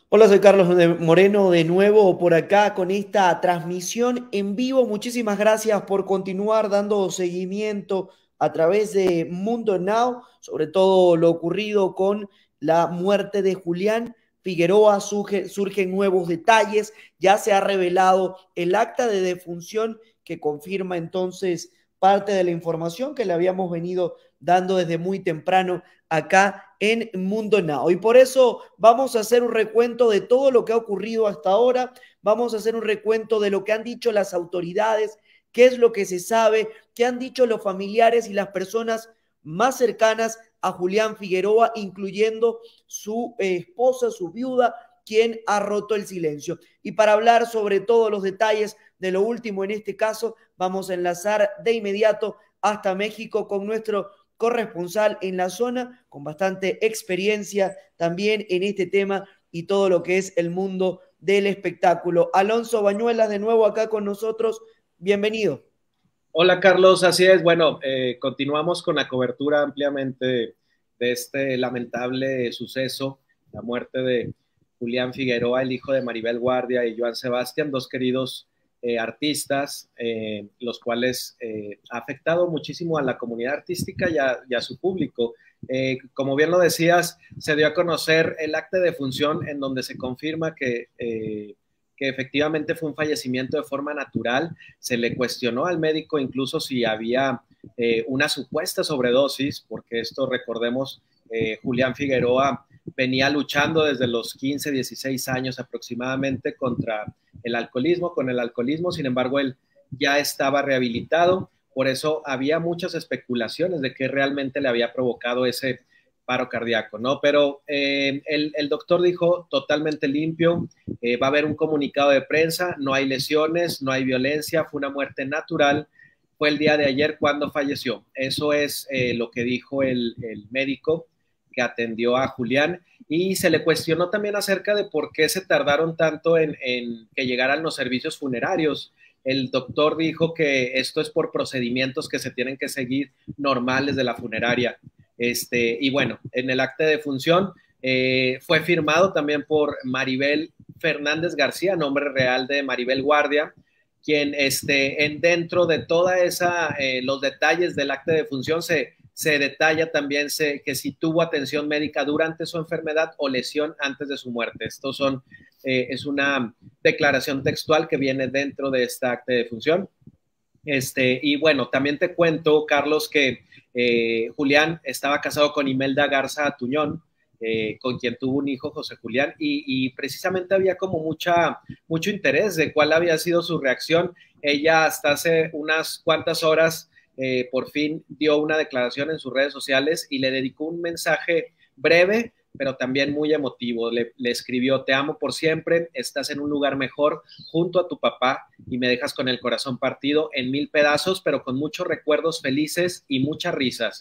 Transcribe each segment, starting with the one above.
Hola, soy Carlos Moreno de nuevo por acá con esta transmisión en vivo. Muchísimas gracias por continuar dando seguimiento a través de Mundo Now, sobre todo lo ocurrido con la muerte de Julián Figueroa. Surgen nuevos detalles, ya se ha revelado el acta de defunción que confirma entonces parte de la información que le habíamos venido dando desde muy temprano acá en Mundo Now. Y por eso vamos a hacer un recuento de todo lo que ha ocurrido hasta ahora, vamos a hacer un recuento de lo que han dicho las autoridades, qué es lo que se sabe, qué han dicho los familiares y las personas más cercanas a Julián Figueroa, incluyendo su esposa, su viuda, quien ha roto el silencio. Y para hablar sobre todos los detalles de lo último en este caso, vamos a enlazar de inmediato hasta México con nuestro corresponsal en la zona, con bastante experiencia también en este tema y todo lo que es el mundo del espectáculo. Alonso Bañuelas, de nuevo acá con nosotros, bienvenido. Hola Carlos, así es. Bueno, continuamos con la cobertura ampliamente de este lamentable suceso, la muerte de Julián Figueroa, el hijo de Maribel Guardia y Joan Sebastián, dos queridos artistas, los cuales ha afectado muchísimo a la comunidad artística y a su público. Como bien lo decías, se dio a conocer el acta de defunción en donde se confirma que efectivamente fue un fallecimiento de forma natural. Se le cuestionó al médico incluso si había una supuesta sobredosis, porque esto recordemos, Julián Figueroa venía luchando desde los 15, 16 años aproximadamente contra el alcoholismo, con el alcoholismo. Sin embargo, él ya estaba rehabilitado, por eso había muchas especulaciones de que realmente le había provocado ese paro cardíaco, ¿no? Pero el doctor dijo totalmente limpio, va a haber un comunicado de prensa, no hay lesiones, no hay violencia, fue una muerte natural, fue el día de ayer cuando falleció. Eso es lo que dijo el médico que atendió a Julián, y se le cuestionó también acerca de por qué se tardaron tanto en que llegaran los servicios funerarios. El doctor dijo que esto es por procedimientos que se tienen que seguir normales de la funeraria. Y bueno, en el acta de defunción fue firmado también por Maribel Fernández García, nombre real de Maribel Guardia, quien dentro de toda esa, los detalles del acta de defunción se detalla también que si tuvo atención médica durante su enfermedad o lesión antes de su muerte. Estos son, es una declaración textual que viene dentro de esta acta de defunción. Y bueno, también te cuento, Carlos, que Julián estaba casado con Imelda Garza Tuñón, con quien tuvo un hijo, José Julián, y precisamente había como mucho interés de cuál había sido su reacción. Ella hasta hace unas cuantas horas por fin dio una declaración en sus redes sociales y le dedicó un mensaje breve, pero también muy emotivo. Le escribió: te amo por siempre, estás en un lugar mejor junto a tu papá y me dejas con el corazón partido en mil pedazos, pero con muchos recuerdos felices y muchas risas.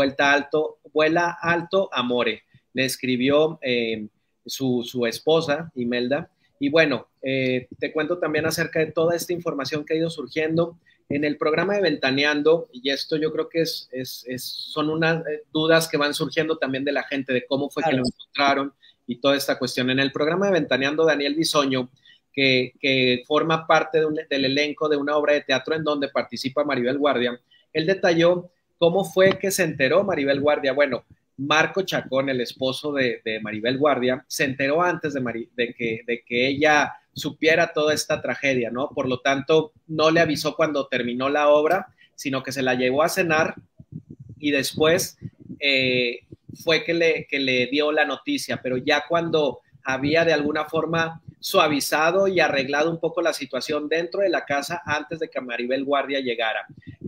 Vuela alto, amore. Le escribió su esposa, Imelda. Y bueno, te cuento también acerca de toda esta información que ha ido surgiendo en el programa de Ventaneando, y esto yo creo que son unas dudas que van surgiendo también de la gente, de cómo fue que lo encontraron y toda esta cuestión. En el programa de Ventaneando, Daniel Bisoño, que forma parte del elenco de una obra de teatro en donde participa Maribel Guardia, él detalló cómo fue que se enteró Maribel Guardia. Bueno, Marco Chacón, el esposo de Maribel Guardia, se enteró antes de que ella supiera toda esta tragedia, ¿no? Por lo tanto, no le avisó cuando terminó la obra, sino que se la llevó a cenar y después fue que le dio la noticia, pero ya cuando había de alguna forma suavizado y arreglado un poco la situación dentro de la casa antes de que Maribel Guardia llegara.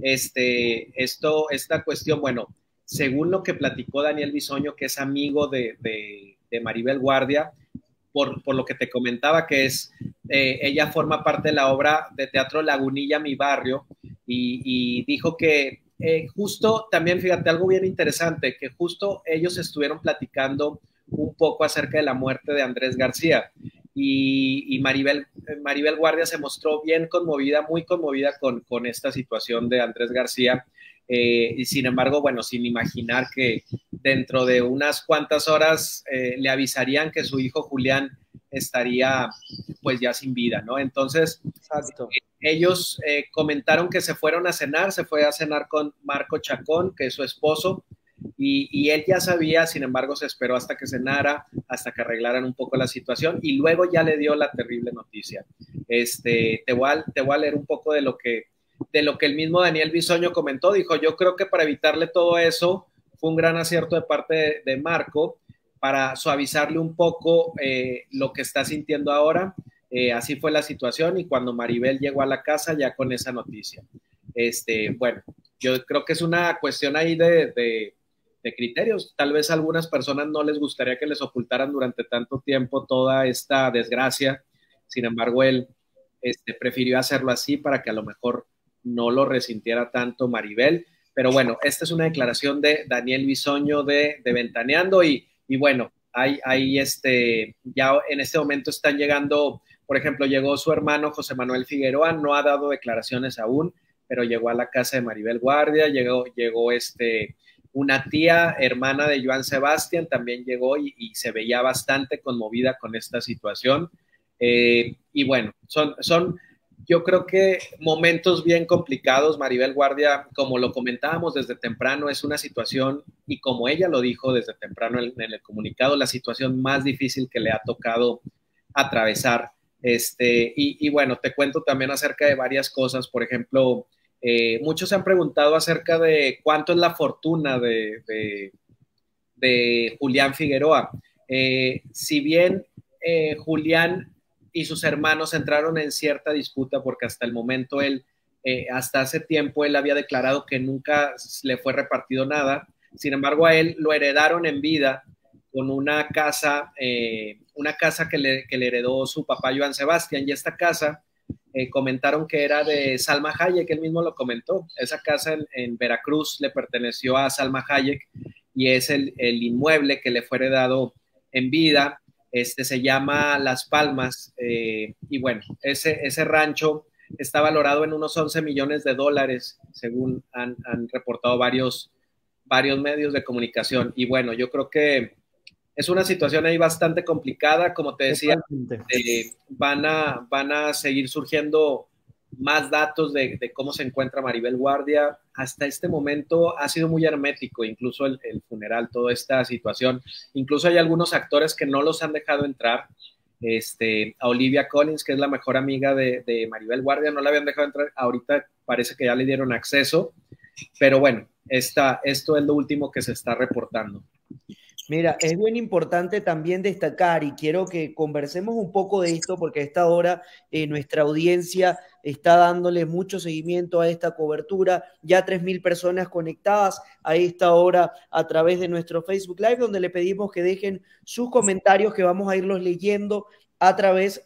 Esta cuestión, bueno, según lo que platicó Daniel Bisoño, que es amigo de Maribel Guardia, por lo que te comentaba, que ella forma parte de la obra de teatro Lagunilla, mi barrio, y dijo que justo también, fíjate, algo bien interesante, que justo ellos estuvieron platicando un poco acerca de la muerte de Andrés García, y Maribel Guardia se mostró bien conmovida, muy conmovida con esta situación de Andrés García, y sin embargo, bueno, sin imaginar que dentro de unas cuantas horas le avisarían que su hijo Julián estaría pues ya sin vida, ¿no? Entonces, Exacto. ellos comentaron que se fueron a cenar, se fue a cenar con Marco Chacón, que es su esposo, y él ya sabía, sin embargo, se esperó hasta que cenara, hasta que arreglaran un poco la situación, y luego ya le dio la terrible noticia. Te voy a leer un poco de lo que el mismo Daniel Bisoño comentó. Dijo: yo creo que para evitarle todo eso fue un gran acierto de parte de Marco para suavizarle un poco lo que está sintiendo ahora. Así fue la situación, y cuando Maribel llegó a la casa ya con esa noticia. Bueno, yo creo que es una cuestión ahí de criterios. Tal vez a algunas personas no les gustaría que les ocultaran durante tanto tiempo toda esta desgracia. Sin embargo, él prefirió hacerlo así para que a lo mejor no lo resintiera tanto Maribel. Pero bueno, esta es una declaración de Daniel Bisoño de Ventaneando, y bueno, hay ya en este momento están llegando, por ejemplo, llegó su hermano José Manuel Figueroa, no ha dado declaraciones aún, pero llegó a la casa de Maribel Guardia, llegó una tía, hermana de Joan Sebastián, también llegó y se veía bastante conmovida con esta situación. Y bueno, son yo creo que momentos bien complicados. Maribel Guardia, como lo comentábamos desde temprano, es una situación, y como ella lo dijo desde temprano en el comunicado, la situación más difícil que le ha tocado atravesar. Y bueno, te cuento también acerca de varias cosas. Por ejemplo, muchos se han preguntado acerca de cuánto es la fortuna de Julián Figueroa. Si bien Julián y sus hermanos entraron en cierta disputa, porque hasta el momento hasta hace tiempo él había declarado que nunca le fue repartido nada. Sin embargo, a él lo heredaron en vida con una casa que le heredó su papá Joan Sebastián, y esta casa comentaron que era de Salma Hayek. Él mismo lo comentó. Esa casa en Veracruz le perteneció a Salma Hayek, y es el inmueble que le fue heredado en vida. Se llama Las Palmas, y bueno, ese rancho está valorado en unos 11 millones de dólares, según han reportado varios medios de comunicación. Y bueno, yo creo que es una situación ahí bastante complicada. Como te decía, van a seguir surgiendo más datos de cómo se encuentra Maribel Guardia. Hasta este momento ha sido muy hermético, incluso el funeral, toda esta situación. Incluso hay algunos actores que no los han dejado entrar. A Olivia Collins, que es la mejor amiga de Maribel Guardia, no la habían dejado entrar. Ahorita parece que ya le dieron acceso, pero bueno, esto es lo último que se está reportando. Mira, es bien importante también destacar, y quiero que conversemos un poco de esto, porque a esta hora nuestra audiencia está dándole mucho seguimiento a esta cobertura. Ya 3.000 personas conectadas a esta hora a través de nuestro Facebook Live, donde le pedimos que dejen sus comentarios, que vamos a irlos leyendo a través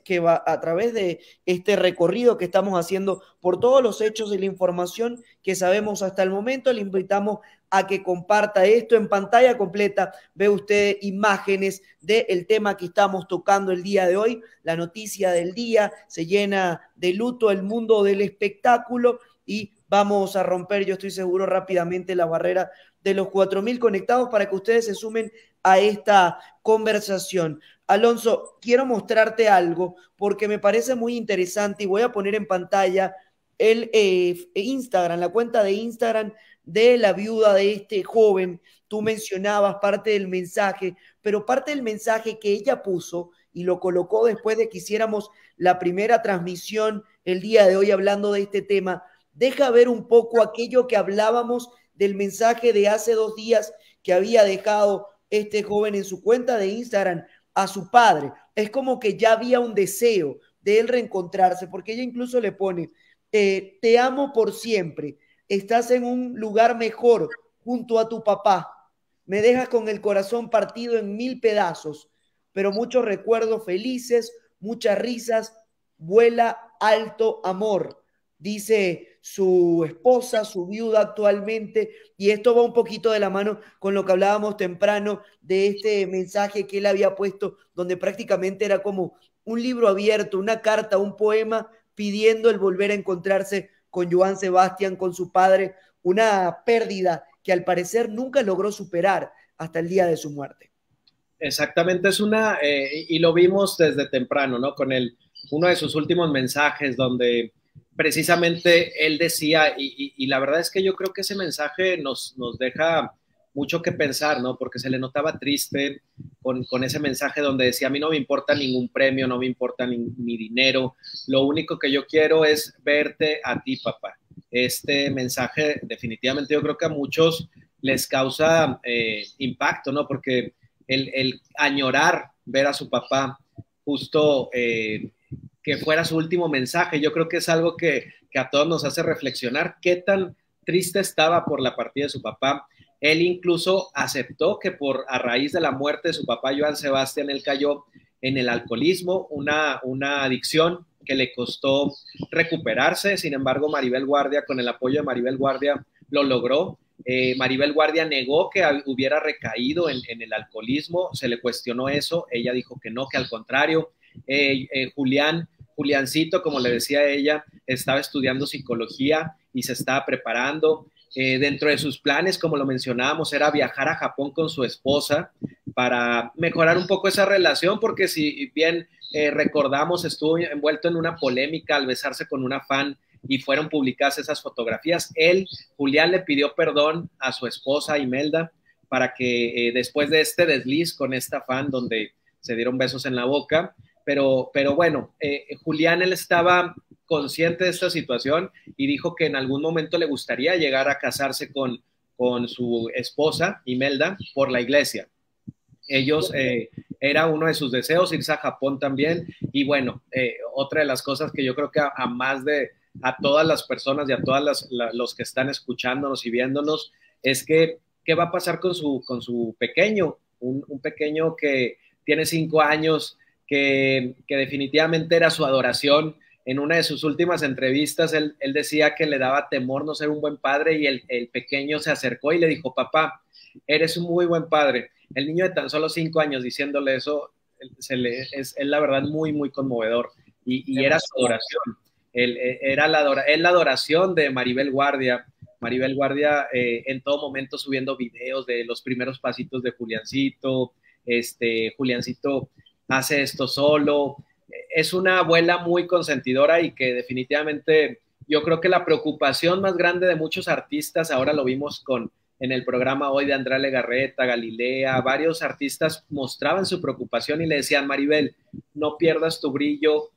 de este recorrido que estamos haciendo por todos los hechos y la información que sabemos hasta el momento. Le invitamos a que comparta esto en pantalla completa. Ve usted imágenes del tema que estamos tocando el día de hoy, la noticia del día. Se llena de luto el mundo del espectáculo, y vamos a romper, yo estoy seguro, rápidamente la barrera de los 4.000 conectados para que ustedes se sumen a esta conversación. Alonso, quiero mostrarte algo porque me parece muy interesante, y voy a poner en pantalla el Instagram, la cuenta de Instagram de la viuda de este joven. Tú mencionabas parte del mensaje, pero parte del mensaje que ella puso y lo colocó después de que hiciéramos la primera transmisión el día de hoy hablando de este tema, deja ver un poco aquello que hablábamos del mensaje de hace 2 días que había dejado este joven en su cuenta de Instagram a su padre. Es como que ya había un deseo de él reencontrarse, porque ella incluso le pone, te amo por siempre, estás en un lugar mejor junto a tu papá, me dejas con el corazón partido en 1000 pedazos, pero muchos recuerdos felices, muchas risas, vuela alto amor, dice su esposa, su viuda actualmente. Y esto va un poquito de la mano con lo que hablábamos temprano de este mensaje que él había puesto, donde prácticamente era como un libro abierto, una carta, un poema pidiendo el volver a encontrarse con Joan Sebastián, con su padre, una pérdida que al parecer nunca logró superar hasta el día de su muerte. Exactamente, es una, y lo vimos desde temprano, ¿no? Con uno de sus últimos mensajes donde precisamente él decía, y la verdad es que yo creo que ese mensaje nos deja mucho que pensar, ¿no? Porque se le notaba triste con ese mensaje donde decía, a mí no me importa ningún premio, no me importa ni dinero, lo único que yo quiero es verte a ti, papá. Este mensaje definitivamente yo creo que a muchos les causa impacto, ¿no? Porque el añorar ver a su papá justo que fuera su último mensaje, yo creo que es algo que a todos nos hace reflexionar qué tan triste estaba por la partida de su papá. Él incluso aceptó que a raíz de la muerte de su papá, Joan Sebastián, él cayó en el alcoholismo, una adicción que le costó recuperarse. Sin embargo, Maribel Guardia, con el apoyo de Maribel Guardia, lo logró. Maribel Guardia negó que hubiera recaído en el alcoholismo, se le cuestionó eso, ella dijo que no, que al contrario. Juliancito, como le decía ella, estaba estudiando psicología y se estaba preparando. Dentro de sus planes, como lo mencionábamos, era viajar a Japón con su esposa para mejorar un poco esa relación, porque si bien recordamos, estuvo envuelto en una polémica al besarse con una fan y fueron publicadas esas fotografías. Julián, le pidió perdón a su esposa Imelda para que después de este desliz con esta fan donde se dieron besos en la boca, pero bueno, Julián, él estaba consciente de esta situación y dijo que en algún momento le gustaría llegar a casarse con su esposa Imelda por la iglesia. Ellos, era uno de sus deseos irse a Japón también. Y bueno, otra de las cosas que yo creo que a todas las personas y a todas los que están escuchándonos y viéndonos es que qué va a pasar con su pequeño, un pequeño que tiene 5 años, que definitivamente era su adoración. En una de sus últimas entrevistas, él decía que le daba temor no ser un buen padre y el pequeño se acercó y le dijo, papá, eres un muy buen padre. El niño de tan solo 5 años diciéndole eso, es la verdad muy, muy conmovedor. Y era su adoración. Era la adoración de Maribel Guardia. Maribel Guardia en todo momento subiendo videos de los primeros pasitos de Juliancito. Juliancito hace esto solo. Es una abuela muy consentidora y que definitivamente yo creo que la preocupación más grande de muchos artistas, ahora lo vimos en el programa hoy de Andrea Legarreta, Galilea, varios artistas mostraban su preocupación y le decían, Maribel, no pierdas tu brillo,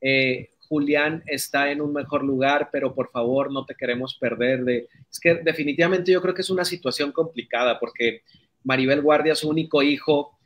Julián está en un mejor lugar, pero por favor no te queremos perder. Es que definitivamente yo creo que es una situación complicada porque Maribel Guardia, su único hijo,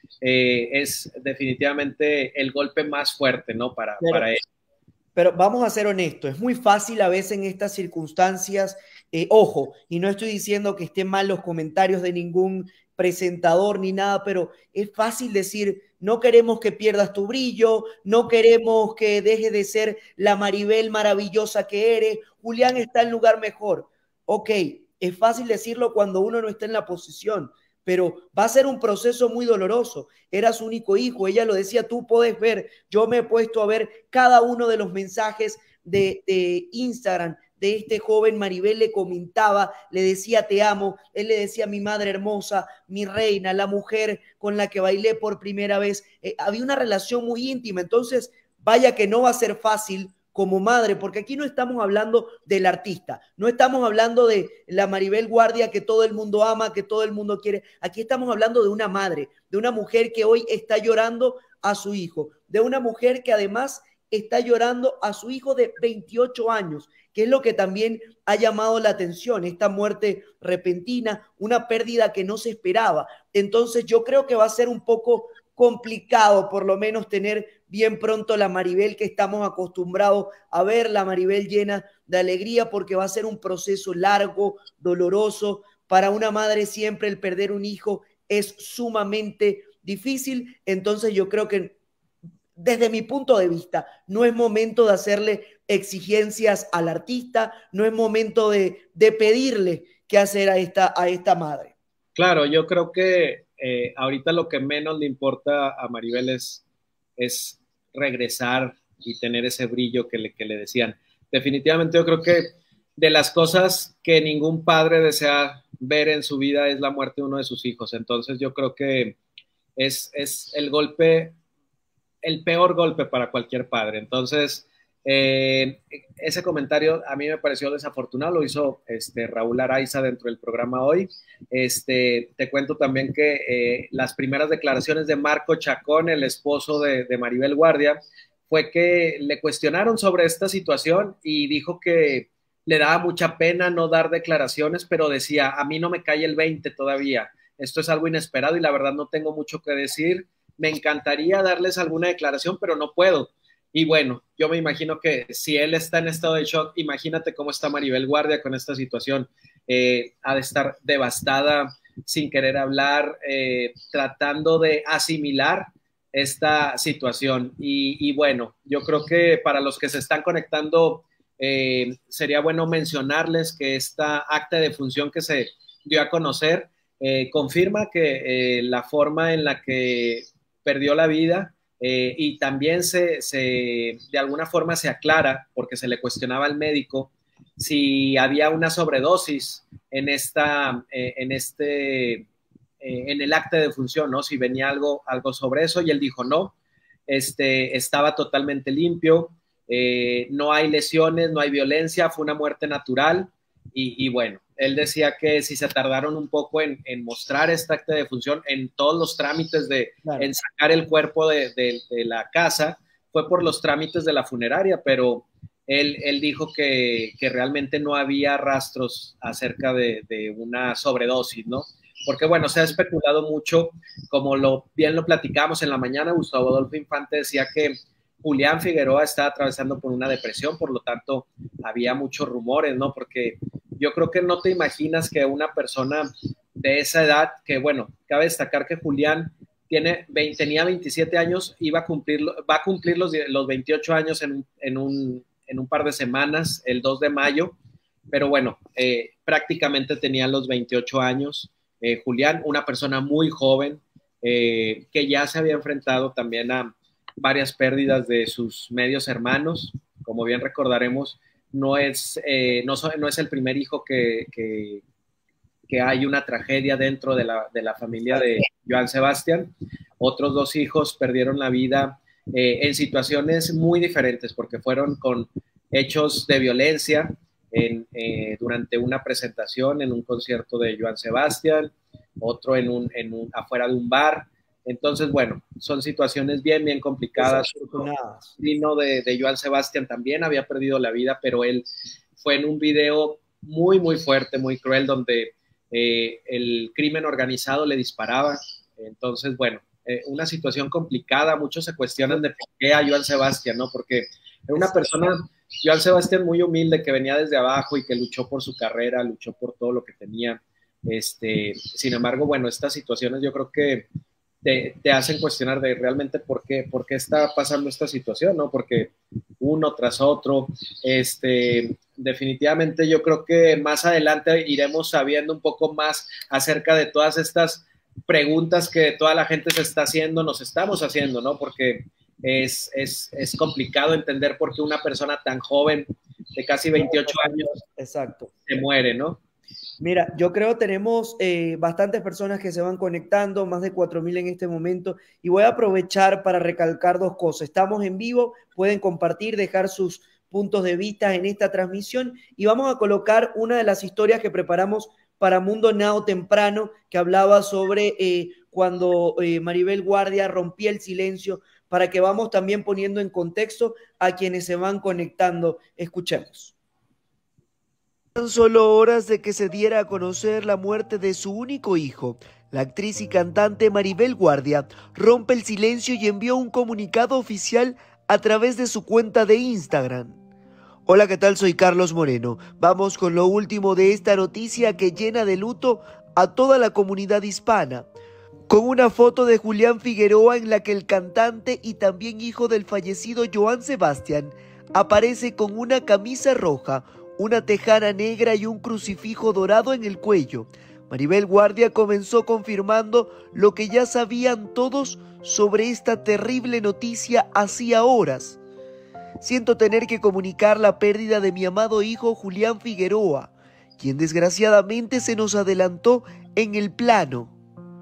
es definitivamente el golpe más fuerte, ¿no? Para él. Pero vamos a ser honestos, es muy fácil a veces en estas circunstancias, ojo, y no estoy diciendo que estén mal los comentarios de ningún presentador ni nada, pero es fácil decir, no queremos que pierdas tu brillo, no queremos que dejes de ser la Maribel maravillosa que eres, Julián está en lugar mejor. Ok, es fácil decirlo cuando uno no está en la posición, pero va a ser un proceso muy doloroso. Era su único hijo, ella lo decía, tú puedes ver, yo me he puesto a ver cada uno de los mensajes de Instagram de este joven. Maribel le comentaba, le decía te amo, él le decía mi madre hermosa, mi reina, la mujer con la que bailé por primera vez. Había una relación muy íntima, entonces vaya que no va a ser fácil como madre, porque aquí no estamos hablando del artista, no estamos hablando de la Maribel Guardia que todo el mundo ama, que todo el mundo quiere, aquí estamos hablando de una madre, de una mujer que hoy está llorando a su hijo, de una mujer que además está llorando a su hijo de 28 años, que es lo que también ha llamado la atención, esta muerte repentina, una pérdida que no se esperaba. Entonces yo creo que va a ser un poco complicado por lo menos tener bien pronto la Maribel que estamos acostumbrados a ver, la Maribel llena de alegría, porque va a ser un proceso largo, doloroso. Para una madre siempre el perder un hijo es sumamente difícil, entonces yo creo que desde mi punto de vista no es momento de hacerle exigencias al artista, no es momento de pedirle qué hacer a esta madre. Claro, yo creo que ahorita lo que menos le importa a Maribel es regresar y tener ese brillo que le decían. Definitivamente yo creo que de las cosas que ningún padre desea ver en su vida es la muerte de uno de sus hijos. Entonces yo creo que es el golpe, el peor golpe para cualquier padre. Entonces, ese comentario a mí me pareció desafortunado, lo hizo Raúl Araiza dentro del programa hoy. Te cuento también que las primeras declaraciones de Marco Chacón, el esposo de Maribel Guardia, fue que le cuestionaron sobre esta situación y dijo que le daba mucha pena no dar declaraciones, pero decía, a mí no me cae el 20 todavía, esto es algo inesperado y la verdad no tengo mucho que decir, me encantaría darles alguna declaración, pero no puedo. Y bueno, yo me imagino que si él está en estado de shock, imagínate cómo está Maribel Guardia con esta situación. Ha de estar devastada, sin querer hablar, tratando de asimilar esta situación. Y bueno, yo creo que para los que se están conectando, sería bueno mencionarles que esta acta de defunción que se dio a conocer confirma que la forma en la que perdió la vida y también de alguna forma se aclara, porque se le cuestionaba al médico si había una sobredosis en el acta de defunción, ¿no? Si venía algo sobre eso, y él dijo no, estaba totalmente limpio, no hay lesiones, no hay violencia, fue una muerte natural, y bueno, él decía que si se tardaron un poco en mostrar esta acta de defunción, en todos los trámites en sacar el cuerpo de la casa, fue por los trámites de la funeraria, pero él dijo que realmente no había rastros acerca de una sobredosis, ¿no? Porque bueno, se ha especulado mucho, como bien lo platicamos en la mañana, Gustavo Adolfo Infante decía que Julián Figueroa estaba atravesando por una depresión, por lo tanto había muchos rumores, ¿no? Porque yo creo que no te imaginas que una persona de esa edad, que bueno, cabe destacar que Julián tenía 27 años, va a cumplir los 28 años en un par de semanas, el 2 de mayo, pero bueno, prácticamente tenía los 28 años. Julián, una persona muy joven, que ya se había enfrentado también a varias pérdidas de sus medios hermanos. Como bien recordaremos, no es el primer hijo que hay una tragedia dentro de la familia de Joan Sebastián. Otros 2 hijos perdieron la vida en situaciones muy diferentes, porque fueron con hechos de violencia durante una presentación en un concierto de Joan Sebastián, otro afuera de un bar. Entonces, bueno, son situaciones bien complicadas. El vino de Joan Sebastián también había perdido la vida, pero él fue en un video muy fuerte, muy cruel, donde el crimen organizado le disparaba. Entonces, bueno, una situación complicada. Muchos se cuestionan de por qué a Joan Sebastián, ¿no? Porque era una persona, Joan Sebastián, muy humilde, que venía desde abajo y que luchó por su carrera, luchó por todo lo que tenía. Sin embargo, bueno, estas situaciones yo creo que te hacen cuestionar de realmente por qué está pasando esta situación, ¿no? Porque uno tras otro, definitivamente yo creo que más adelante iremos sabiendo un poco más acerca de todas estas preguntas que toda la gente se está haciendo, nos estamos haciendo, ¿no? Porque es complicado entender por qué una persona tan joven, de casi 28 años, exacto, se muere, ¿no? Mira, yo creo tenemos bastantes personas que se van conectando, más de 4.000 en este momento, y voy a aprovechar para recalcar 2 cosas. Estamos en vivo, pueden compartir, dejar sus puntos de vista en esta transmisión, y vamos a colocar una de las historias que preparamos para Mundo Now temprano, que hablaba sobre cuando Maribel Guardia rompía el silencio, para que vamos también poniendo en contexto a quienes se van conectando. Escuchemos. Tan solo horas de que se diera a conocer la muerte de su único hijo, la actriz y cantante Maribel Guardia rompe el silencio y envió un comunicado oficial a través de su cuenta de Instagram. Hola, ¿qué tal? Soy Carlos Moreno. Vamos con lo último de esta noticia que llena de luto a toda la comunidad hispana, con una foto de Julián Figueroa en la que el cantante y también hijo del fallecido Joan Sebastián aparece con una camisa roja, una tejana negra y un crucifijo dorado en el cuello. Maribel Guardia comenzó confirmando lo que ya sabían todos sobre esta terrible noticia hacía horas. Siento tener que comunicar la pérdida de mi amado hijo Julián Figueroa, quien desgraciadamente se nos adelantó en el plano.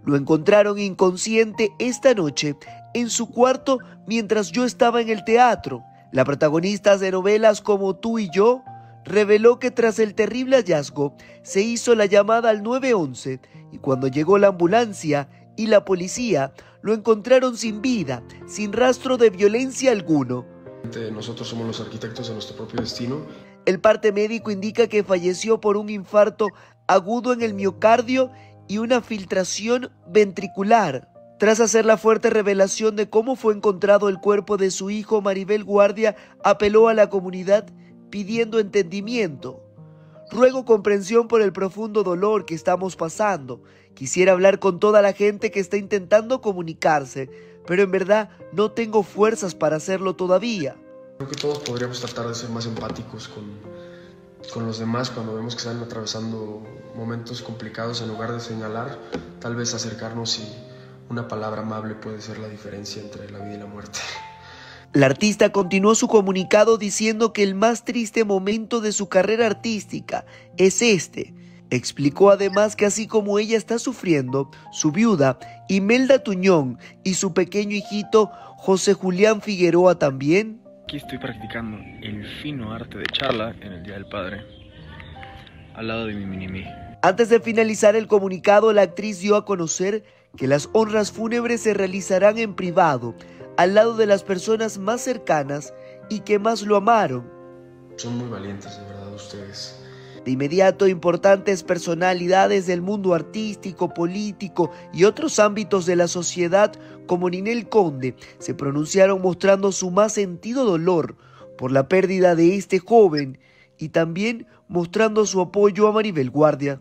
Lo encontraron inconsciente esta noche en su cuarto mientras yo estaba en el teatro. La protagonista de novelas como Tú y Yo reveló que tras el terrible hallazgo se hizo la llamada al 911 y cuando llegó la ambulancia y la policía lo encontraron sin vida, sin rastro de violencia alguno. Nosotros somos los arquitectos de nuestro propio destino. El parte médico indica que falleció por un infarto agudo en el miocardio y una filtración ventricular. Tras hacer la fuerte revelación de cómo fue encontrado el cuerpo de su hijo, Maribel Guardia apeló a la comunidad pidiendo entendimiento. Ruego comprensión por el profundo dolor que estamos pasando. Quisiera hablar con toda la gente que está intentando comunicarse, pero en verdad no tengo fuerzas para hacerlo todavía. Creo que todos podríamos tratar de ser más empáticos con los demás cuando vemos que están atravesando momentos complicados. En lugar de señalar, tal vez acercarnos y una palabra amable puede ser la diferencia entre la vida y la muerte. La artista continuó su comunicado diciendo que el más triste momento de su carrera artística es este. Explicó además que así como ella está sufriendo, su viuda Imelda Tuñón y su pequeño hijito José Julián Figueroa también. Aquí estoy practicando el fino arte de charla en el Día del Padre, al lado de mi mini-mí. Antes de finalizar el comunicado, la actriz dio a conocer que las honras fúnebres se realizarán en privado, al lado de las personas más cercanas y que más lo amaron. Son muy valientes, de verdad, ustedes. De inmediato, importantes personalidades del mundo artístico, político y otros ámbitos de la sociedad, como Ninel Conde, se pronunciaron mostrando su más sentido dolor por la pérdida de este joven y también mostrando su apoyo a Maribel Guardia.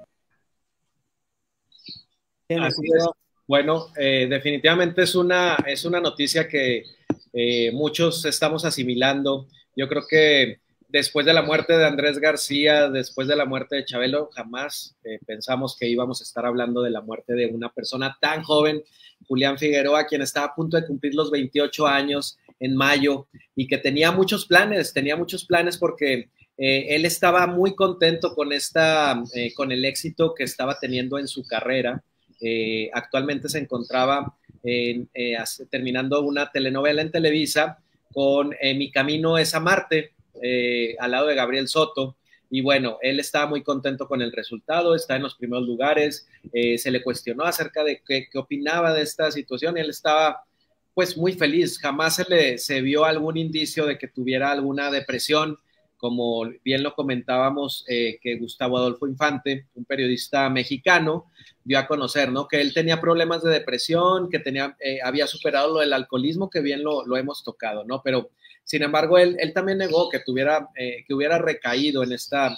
Así es. Bueno, definitivamente es una noticia que muchos estamos asimilando. Yo creo que después de la muerte de Andrés García, después de la muerte de Chabelo, jamás pensamos que íbamos a estar hablando de la muerte de una persona tan joven, Julián Figueroa, quien estaba a punto de cumplir los 28 años en mayo y que tenía muchos planes porque él estaba muy contento con el éxito que estaba teniendo en su carrera. Actualmente se encontraba terminando una telenovela en Televisa con Mi Camino es a Marte, al lado de Gabriel Soto, y bueno, él estaba muy contento con el resultado, está en los primeros lugares. Se le cuestionó acerca de qué opinaba de esta situación y él estaba pues muy feliz. Jamás se vio algún indicio de que tuviera alguna depresión, como bien lo comentábamos, que Gustavo Adolfo Infante, un periodista mexicano, dio a conocer, ¿no? Que él tenía problemas de depresión, que había superado lo del alcoholismo, que bien lo hemos tocado, ¿no? Pero, sin embargo, él también negó que hubiera recaído en esta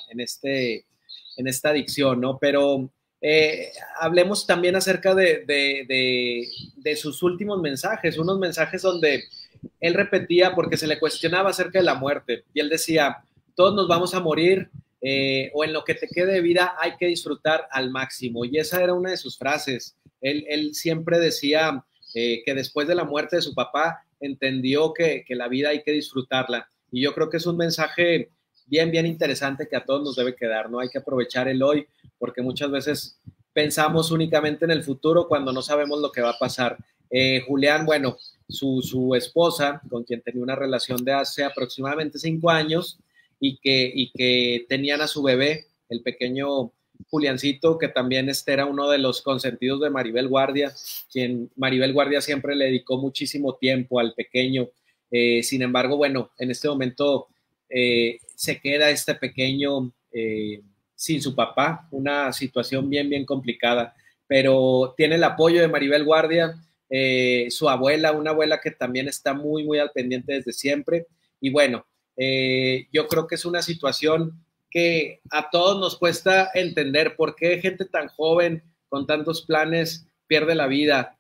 adicción, ¿no? Pero hablemos también acerca de sus últimos mensajes, unos mensajes donde él repetía, porque se le cuestionaba acerca de la muerte, y él decía: todos nos vamos a morir, o en lo que te quede de vida hay que disfrutar al máximo. Y esa era una de sus frases. Él siempre decía que después de la muerte de su papá entendió que la vida hay que disfrutarla. Y yo creo que es un mensaje bien, bien interesante que a todos nos debe quedar, ¿no? Hay que aprovechar el hoy, porque muchas veces pensamos únicamente en el futuro cuando no sabemos lo que va a pasar. Julián, bueno, su esposa, con quien tenía una relación de hace aproximadamente 5 años, y que tenían a su bebé, el pequeño Juliancito, que también era uno de los consentidos de Maribel Guardia, quien Maribel Guardia siempre le dedicó muchísimo tiempo al pequeño. Sin embargo, bueno, en este momento se queda este pequeño sin su papá, una situación bien, bien complicada, pero tiene el apoyo de Maribel Guardia, su abuela, una abuela que también está muy, muy al pendiente desde siempre. Y bueno, yo creo que es una situación que a todos nos cuesta entender por qué gente tan joven con tantos planes pierde la vida.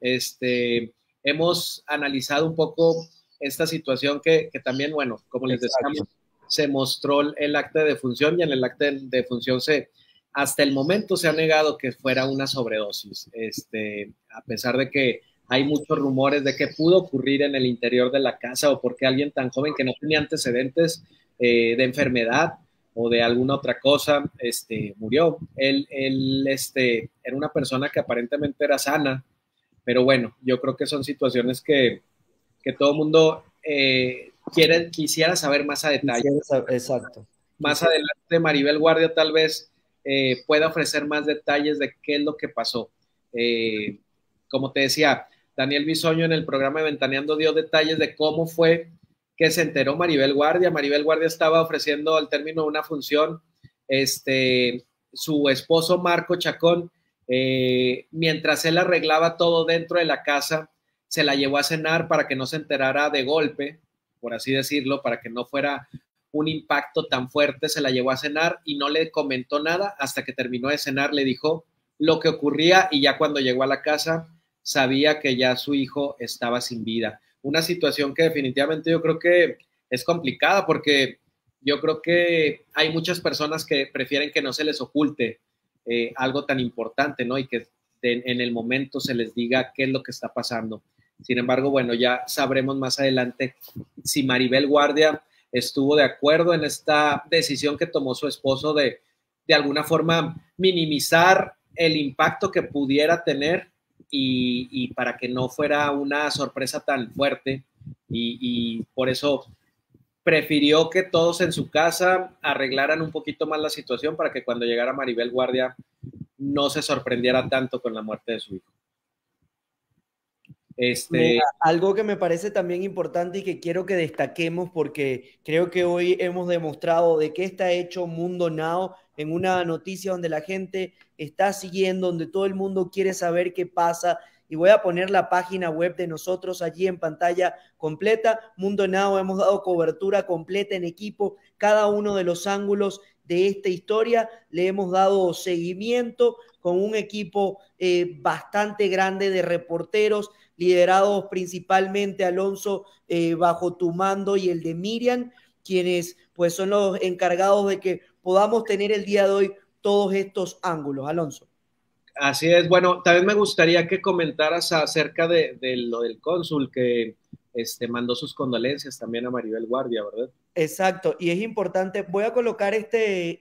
Hemos analizado un poco esta situación que también, bueno, como les decíamos, se mostró el acta de defunción, y en el acta de defunción hasta el momento se ha negado que fuera una sobredosis, a pesar de que hay muchos rumores de que pudo ocurrir en el interior de la casa, o porque alguien tan joven que no tenía antecedentes de enfermedad o de alguna otra cosa, murió. Él era una persona que aparentemente era sana, pero bueno, yo creo que son situaciones que todo el mundo quisiera saber más a detalle. Exacto. Más adelante Maribel Guardia tal vez pueda ofrecer más detalles de qué es lo que pasó. Como te decía, Daniel Bisoño en el programa de Ventaneando dio detalles de cómo fue que se enteró Maribel Guardia. Maribel Guardia estaba ofreciendo al término de una función, su esposo Marco Chacón, mientras él arreglaba todo dentro de la casa, se la llevó a cenar para que no se enterara de golpe, por así decirlo, para que no fuera un impacto tan fuerte. Se la llevó a cenar y no le comentó nada hasta que terminó de cenar. Le dijo lo que ocurría y ya cuando llegó a la casa sabía que ya su hijo estaba sin vida. Una situación que definitivamente yo creo que es complicada, porque yo creo que hay muchas personas que prefieren que no se les oculte algo tan importante, ¿no? Y que en el momento se les diga qué es lo que está pasando. Sin embargo, bueno, ya sabremos más adelante si Maribel Guardia estuvo de acuerdo en esta decisión que tomó su esposo de alguna forma minimizar el impacto que pudiera tener y para que no fuera una sorpresa tan fuerte, y por eso prefirió que todos en su casa arreglaran un poquito más la situación para que cuando llegara Maribel Guardia no se sorprendiera tanto con la muerte de su hijo. Mira, algo que me parece también importante y que quiero que destaquemos, porque creo que hoy hemos demostrado de qué está hecho Mundo Now, en una noticia donde la gente está siguiendo, donde todo el mundo quiere saber qué pasa. Y voy a poner la página web de nosotros allí en pantalla completa. Mundo Now, hemos dado cobertura completa en equipo, cada uno de los ángulos de esta historia. Le hemos dado seguimiento con un equipo bastante grande de reporteros, liderados principalmente, Alonso, bajo tu mando y el de Miriam, quienes pues son los encargados de que podamos tener el día de hoy todos estos ángulos. Alonso. Así es. Bueno, también me gustaría que comentaras acerca de lo del cónsul que mandó sus condolencias también a Maribel Guardia, ¿verdad? Exacto, y es importante, voy a colocar este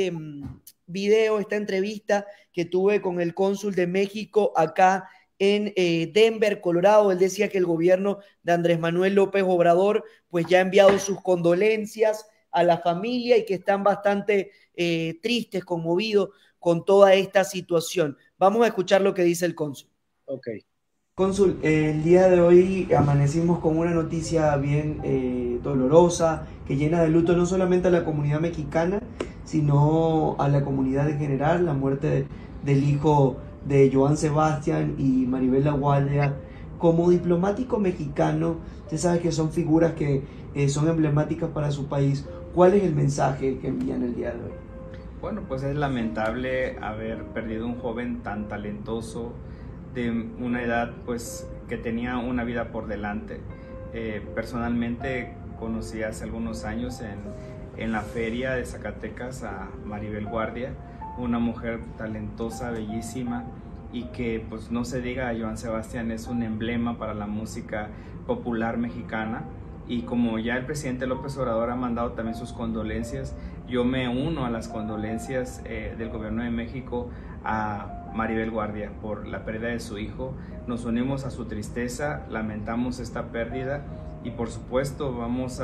video, esta entrevista que tuve con el cónsul de México acá en Denver, Colorado. Él decía que el gobierno de Andrés Manuel López Obrador pues ya ha enviado sus condolencias a la familia y que están bastante tristes, conmovidos con toda esta situación. Vamos a escuchar lo que dice el cónsul. Ok. Cónsul, el día de hoy amanecimos con una noticia bien dolorosa, que llena de luto no solamente a la comunidad mexicana, sino a la comunidad en general, la muerte del hijo de Joan Sebastián y Maribel Guardia. Como diplomático mexicano, usted sabe que son figuras que son emblemáticas para su país. ¿Cuál es el mensaje que envían el día de hoy? Bueno, pues es lamentable haber perdido un joven tan talentoso, de una edad pues que tenía una vida por delante. Personalmente conocí hace algunos años en la feria de Zacatecas a Maribel Guardia, una mujer talentosa, bellísima, y que pues no se diga, Joan Sebastián es un emblema para la música popular mexicana. Y como ya el presidente López Obrador ha mandado también sus condolencias, yo me uno a las condolencias del gobierno de México a Maribel Guardia por la pérdida de su hijo. Nos unimos a su tristeza, lamentamos esta pérdida y por supuesto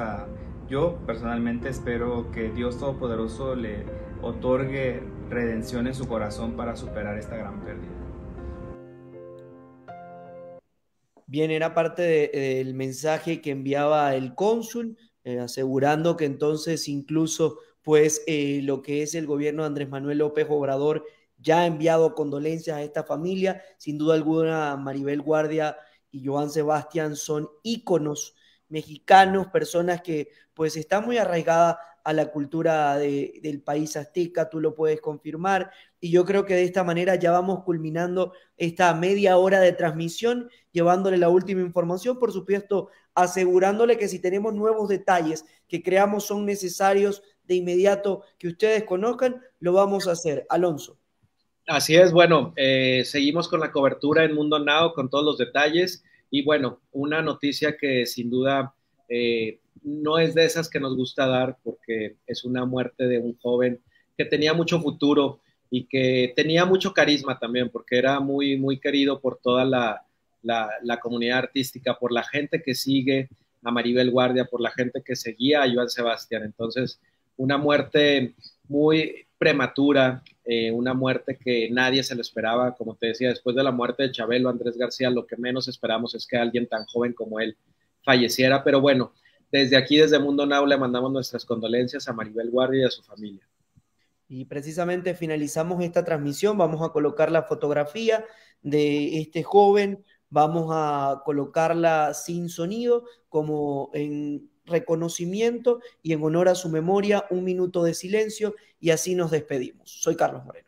yo personalmente espero que Dios Todopoderoso le otorgue redención en su corazón para superar esta gran pérdida. Bien, era parte del mensaje que enviaba el cónsul, asegurando que entonces incluso pues lo que es el gobierno de Andrés Manuel López Obrador ya ha enviado condolencias a esta familia. Sin duda alguna, Maribel Guardia y Joan Sebastián son íconos mexicanos, personas que pues están muy arraigadas a la cultura del país azteca, tú lo puedes confirmar, y yo creo que de esta manera ya vamos culminando esta media hora de transmisión, llevándole la última información, por supuesto, asegurándole que si tenemos nuevos detalles que creamos son necesarios de inmediato que ustedes conozcan, lo vamos a hacer. Alonso. Así es, bueno, seguimos con la cobertura en Mundo Now con todos los detalles y bueno, una noticia que sin duda no es de esas que nos gusta dar, porque es una muerte de un joven que tenía mucho futuro y que tenía mucho carisma también, porque era muy, muy querido por toda la comunidad artística, por la gente que sigue a Maribel Guardia, por la gente que seguía a Joan Sebastián. Entonces, una muerte muy prematura, una muerte que nadie se lo esperaba. Como te decía, después de la muerte de Chabelo, Andrés García, lo que menos esperamos es que alguien tan joven como él falleciera. Pero bueno, desde aquí, desde Mundo Now, le mandamos nuestras condolencias a Maribel Guardia y a su familia. Y precisamente finalizamos esta transmisión, vamos a colocar la fotografía de este joven, vamos a colocarla sin sonido como en reconocimiento y en honor a su memoria, un minuto de silencio y así nos despedimos. Soy Carlos Moreno.